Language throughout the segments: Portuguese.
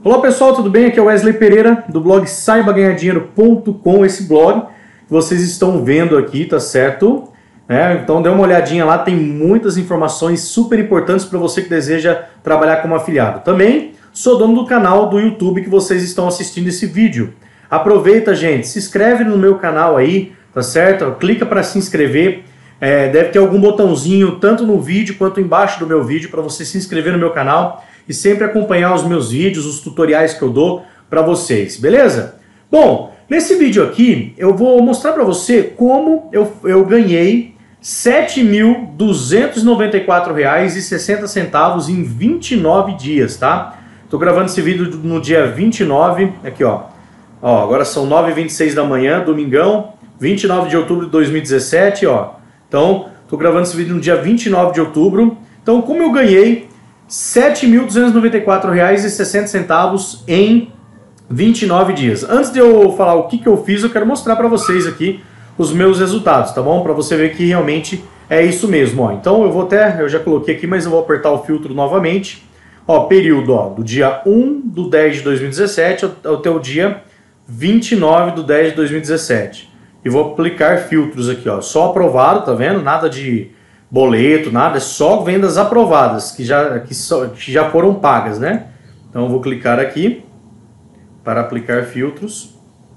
Olá pessoal, tudo bem? Aqui é o Wesley Pereira do blog saibaganhardinheiro.com, esse blog que vocês estão vendo aqui, tá certo? Então dê uma olhadinha lá, tem muitas informações super importantes para você que deseja trabalhar como afiliado. Também sou dono do canal do YouTube que vocês estão assistindo esse vídeo. Aproveita, gente, se inscreve no meu canal aí, tá certo? Clica para se inscrever. Deve ter algum botãozinho tanto no vídeo quanto embaixo do meu vídeo para você se inscrever no meu canal e sempre acompanhar os meus vídeos, os tutoriais que eu dou para vocês, beleza? Bom, nesse vídeo aqui eu vou mostrar para você como eu ganhei R$ 7.294,60 em 29 dias, tá? Tô gravando esse vídeo no dia 29, aqui ó, agora são 9h26 da manhã, domingão, 29 de outubro de 2017, ó. Então, tô gravando esse vídeo no dia 29 de outubro. Então, como eu ganhei R$ 7.294,60 em 29 dias. Antes de eu falar o que eu fiz, eu quero mostrar para vocês aqui os meus resultados, tá bom? Para você ver que realmente é isso mesmo, ó. Então eu já coloquei aqui, mas eu vou apertar o filtro novamente. Ó, período, ó, do dia 1/10/2017 até o dia 29/10/2017. E vou aplicar filtros aqui, ó. Só aprovado, tá vendo? Nada de boleto, nada, é só vendas aprovadas, que já foram pagas, né? Então eu vou clicar aqui para aplicar filtros.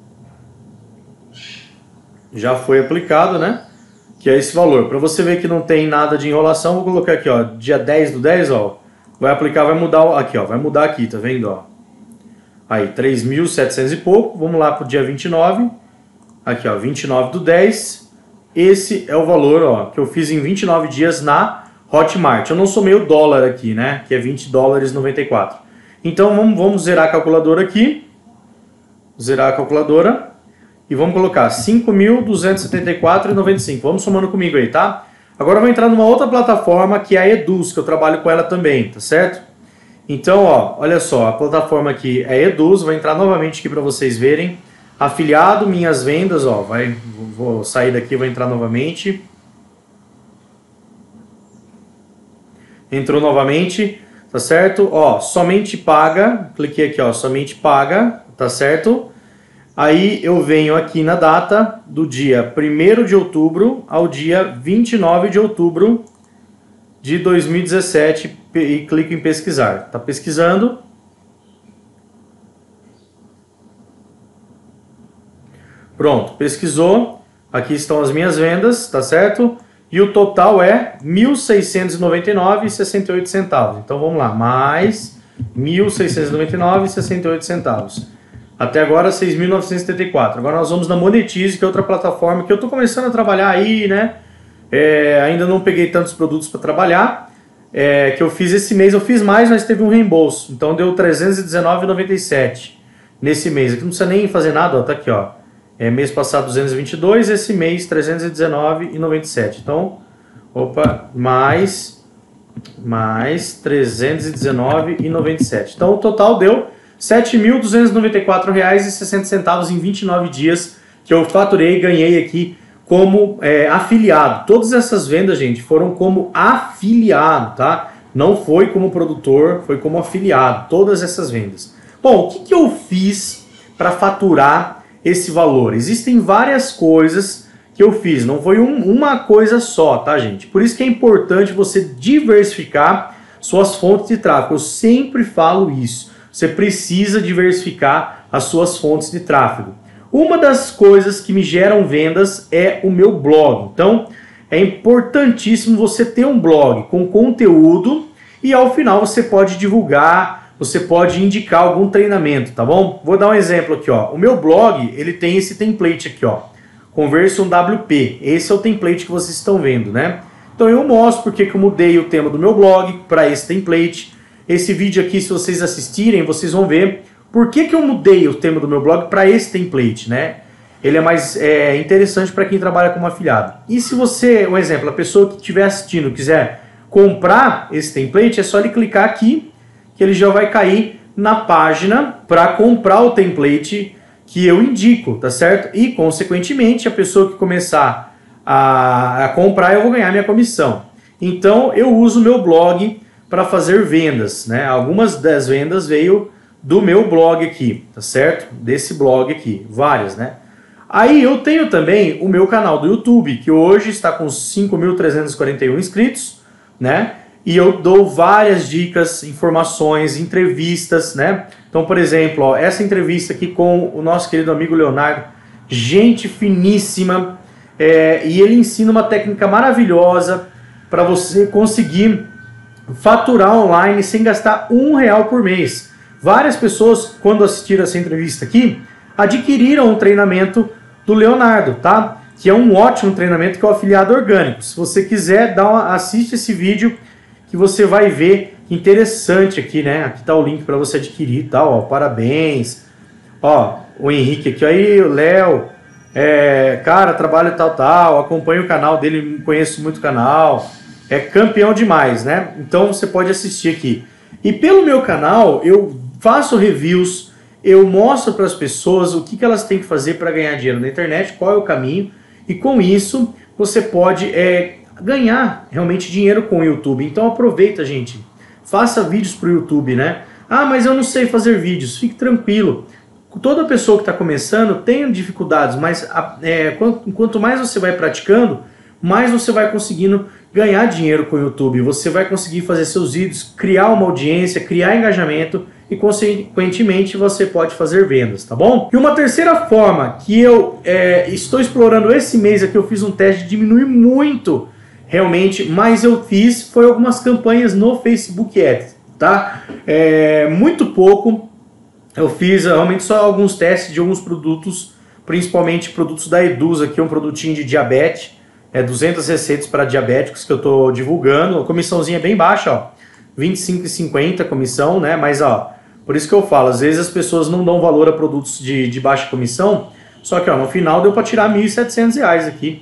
Já foi aplicado, né? Que é esse valor. Para você ver que não tem nada de enrolação, vou colocar aqui, ó, dia 10/10, ó. Vai aplicar, vai mudar aqui, ó, vai mudar aqui, tá vendo, ó? Aí, 3.700 e pouco. Vamos lá pro dia 29. Aqui, ó, 29/10. Esse é o valor, ó, que eu fiz em 29 dias na Hotmart. Eu não somei o dólar aqui, né? Que é $20,94. Então vamos zerar a calculadora aqui. Zerar a calculadora. E vamos colocar 5.274,95. Vamos somando comigo aí, tá? Agora eu vou entrar numa outra plataforma que é a Eduz, que eu trabalho com ela também, tá certo? Então, ó, olha só, a plataforma aqui é Eduz. Vou entrar novamente aqui para vocês verem. Afiliado, minhas vendas, ó, vou sair daqui, vou entrar novamente. Entrou novamente, tá certo? Ó, somente paga, cliquei aqui, ó, somente paga, tá certo? Aí eu venho aqui na data do dia 1º de outubro ao dia 29 de outubro de 2017 e clico em pesquisar. Tá pesquisando. Pronto, pesquisou, aqui estão as minhas vendas, tá certo? E o total é R$ 1.699,68. Então vamos lá, mais R$ 1.699,68. Até agora R$ 6.974. Agora nós vamos na Monetize, que é outra plataforma que eu estou começando a trabalhar aí, né? Ainda não peguei tantos produtos para trabalhar. Que eu fiz esse mês, eu fiz mais, mas teve um reembolso. Então deu R$ 319,97 nesse mês. Aqui não precisa nem fazer nada, ó, tá aqui, ó. Mês passado 222, esse mês 319,97. Então, opa, mais 319,97. Então o total deu R$ 7.294,60 em 29 dias que eu faturei e ganhei aqui como afiliado. Todas essas vendas, gente, foram como afiliado, tá? Não foi como produtor, foi como afiliado, todas essas vendas. Bom, o que eu fiz para faturar esse valor? Existem várias coisas que eu fiz, não foi uma coisa só, tá, gente? Por isso que é importante você diversificar suas fontes de tráfego. Eu sempre falo isso. Você precisa diversificar as suas fontes de tráfego. Uma das coisas que me geram vendas é o meu blog. Então, é importantíssimo você ter um blog com conteúdo e ao final você pode divulgar, você pode indicar algum treinamento, tá bom? Vou dar um exemplo aqui, ó. O meu blog, ele tem esse template aqui, ó. Conversion WP. Esse é o template que vocês estão vendo, né? Então eu mostro porque que eu mudei o tema do meu blog para esse template. Esse vídeo aqui, se vocês assistirem, vocês vão ver por que eu mudei o tema do meu blog para esse template, né? Ele é mais interessante para quem trabalha como afiliado. E se você, um exemplo, a pessoa que estiver assistindo quiser comprar esse template, é só ele clicar aqui que ele já vai cair na página para comprar o template que eu indico, tá certo? E, consequentemente, a pessoa que começar a comprar, eu vou ganhar minha comissão. Então, eu uso o meu blog para fazer vendas, né? Algumas das vendas veio do meu blog aqui, tá certo? Desse blog aqui, várias, né? Aí eu tenho também o meu canal do YouTube, que hoje está com 5.341 inscritos, né? E eu dou várias dicas, informações, entrevistas, né? Então, por exemplo, ó, essa entrevista aqui com o nosso querido amigo Leonardo, gente finíssima, e ele ensina uma técnica maravilhosa para você conseguir faturar online sem gastar R$1 por mês. Várias pessoas, quando assistiram essa entrevista aqui, adquiriram um treinamento do Leonardo, tá? Que é um ótimo treinamento, que é o afiliado orgânico. Se você quiser, assiste esse vídeo que você vai ver. Interessante aqui, né? Aqui tá o link para você adquirir, tá? Ó, parabéns. Ó, o Henrique aqui, aí, o Léo. Cara, trabalho tal, acompanho o canal dele, conheço muito o canal. É campeão demais, né? Então você pode assistir aqui. E pelo meu canal, eu faço reviews, eu mostro para as pessoas o que elas têm que fazer para ganhar dinheiro na internet, qual é o caminho. E com isso, você pode ganhar realmente dinheiro com o YouTube. Então aproveita, gente. Faça vídeos para o YouTube, né? Ah, mas eu não sei fazer vídeos. Fique tranquilo. Toda pessoa que está começando tem dificuldades, mas quanto mais você vai praticando, mais você vai conseguindo ganhar dinheiro com o YouTube. Você vai conseguir fazer seus vídeos, criar uma audiência, criar engajamento e, consequentemente, você pode fazer vendas, tá bom? E uma terceira forma que eu estou explorando esse mês aqui, eu fiz um teste de diminuir muito, realmente, mas eu foi algumas campanhas no Facebook Ads, tá? Muito pouco. Eu fiz realmente só alguns testes de alguns produtos, principalmente produtos da Eduz, aqui um produtinho de diabetes, 200 receitas para diabéticos que eu estou divulgando. A comissãozinha é bem baixa, ó, R$25,50 comissão, né? Mas ó, por isso que eu falo, às vezes as pessoas não dão valor a produtos de baixa comissão, só que ó, no final deu para tirar R$1.700 aqui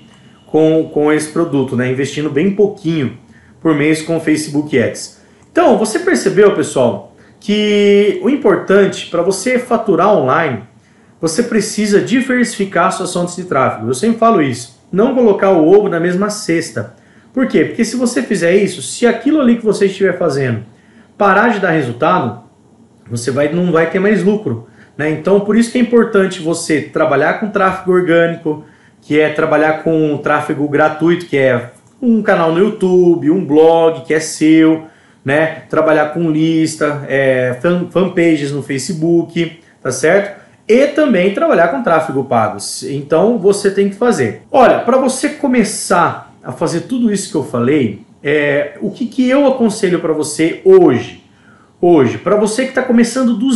com esse produto, né? Investindo bem pouquinho por mês com o Facebook Ads. Então, você percebeu, pessoal, que o importante para você faturar online, você precisa diversificar suas fontes de tráfego. Eu sempre falo isso. Não colocar o ovo na mesma cesta. Por quê? Porque se você fizer isso, se aquilo ali que você estiver fazendo parar de dar resultado, você não vai ter mais lucro, né? Então, por isso que é importante você trabalhar com tráfego orgânico, que é trabalhar com tráfego gratuito, que é um canal no YouTube, um blog que é seu, né? Trabalhar com lista, fanpages no Facebook, tá certo? E também trabalhar com tráfego pago. Então você tem que fazer. Olha, para você começar a fazer tudo isso que eu falei, o que eu aconselho para você hoje? Hoje, para você que está começando do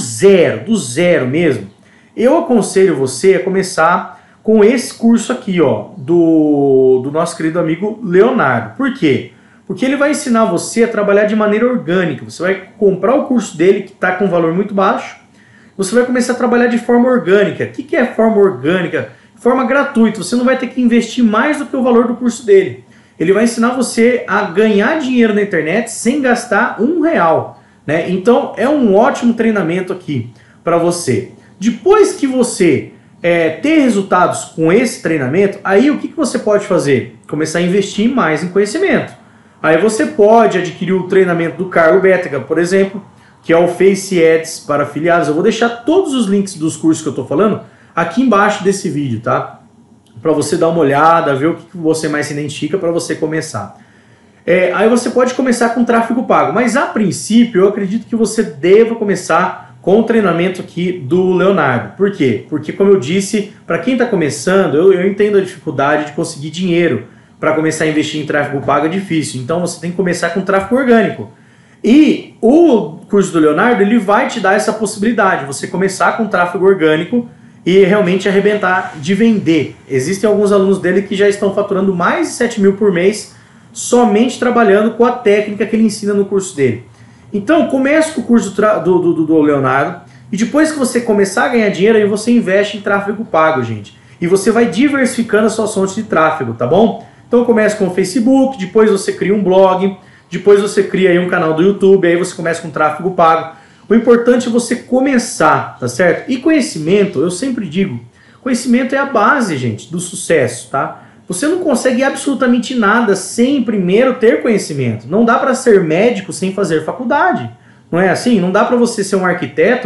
zero mesmo, eu aconselho você a começar com esse curso aqui, ó, do nosso querido amigo Leonardo. Por quê? Porque ele vai ensinar você a trabalhar de maneira orgânica. Você vai comprar o curso dele, que está com um valor muito baixo. Você vai começar a trabalhar de forma orgânica. O que é forma orgânica? Forma gratuita. Você não vai ter que investir mais do que o valor do curso dele. Ele vai ensinar você a ganhar dinheiro na internet sem gastar R$1, né? Então é um ótimo treinamento aqui para você. Depois que você ter resultados com esse treinamento, aí o que você pode fazer? Começar a investir mais em conhecimento. Aí você pode adquirir o treinamento do Carlo Bétega, por exemplo, que é o Face Ads para afiliados. Eu vou deixar todos os links dos cursos que eu estou falando aqui embaixo desse vídeo, tá? Para você dar uma olhada, ver o que você mais se identifica para você começar. Aí você pode começar com tráfego pago, mas a princípio eu acredito que você deva começar com o treinamento aqui do Leonardo. Por quê? Porque, como eu disse, para quem está começando, eu entendo a dificuldade de conseguir dinheiro para começar a investir em tráfego pago, é difícil. Então você tem que começar com tráfego orgânico. E o curso do Leonardo, ele vai te dar essa possibilidade, você começar com tráfego orgânico e realmente arrebentar de vender. Existem alguns alunos dele que já estão faturando mais de 7 mil por mês somente trabalhando com a técnica que ele ensina no curso dele. Então comece com o curso do Leonardo e depois que você começar a ganhar dinheiro, aí você investe em tráfego pago, gente. E você vai diversificando as suas fontes de tráfego, tá bom? Então comece com o Facebook, depois você cria um blog, depois você cria aí um canal do YouTube, aí você começa com tráfego pago. O importante é você começar, tá certo? E conhecimento, eu sempre digo, conhecimento é a base, gente, do sucesso, tá? Você não consegue absolutamente nada sem primeiro ter conhecimento. Não dá para ser médico sem fazer faculdade. Não é assim? Não dá para você ser um arquiteto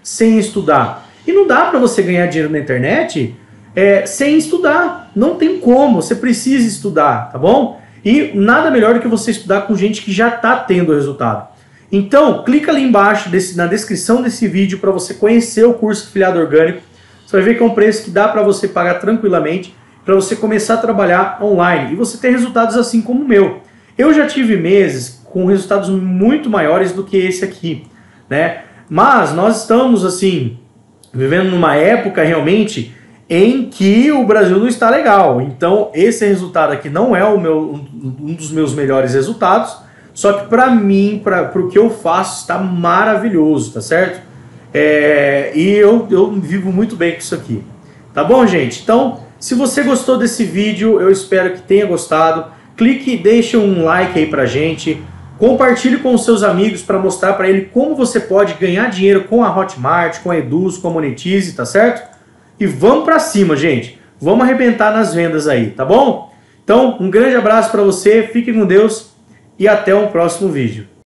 sem estudar. E não dá para você ganhar dinheiro na internet sem estudar. Não tem como, você precisa estudar, tá bom? E nada melhor do que você estudar com gente que já está tendo resultado. Então, clica ali embaixo na descrição desse vídeo para você conhecer o curso Afiliado Orgânico. Você vai ver que é um preço que dá para você pagar tranquilamente, para você começar a trabalhar online e você ter resultados assim como o meu. Eu já tive meses com resultados muito maiores do que esse aqui, né? Mas nós estamos assim vivendo numa época realmente em que o Brasil não está legal. Então esse resultado aqui não é um dos meus melhores resultados, só que para mim, para o que eu faço, está maravilhoso, tá certo? E eu vivo muito bem com isso aqui. Tá bom, gente? Então, se você gostou desse vídeo, eu espero que tenha gostado. Clique e deixe um like aí pra gente. Compartilhe com os seus amigos para mostrar para ele como você pode ganhar dinheiro com a Hotmart, com a Eduz, com a Monetize, tá certo? E vamos pra cima, gente. Vamos arrebentar nas vendas aí, tá bom? Então, um grande abraço para você, fique com Deus e até o próximo vídeo.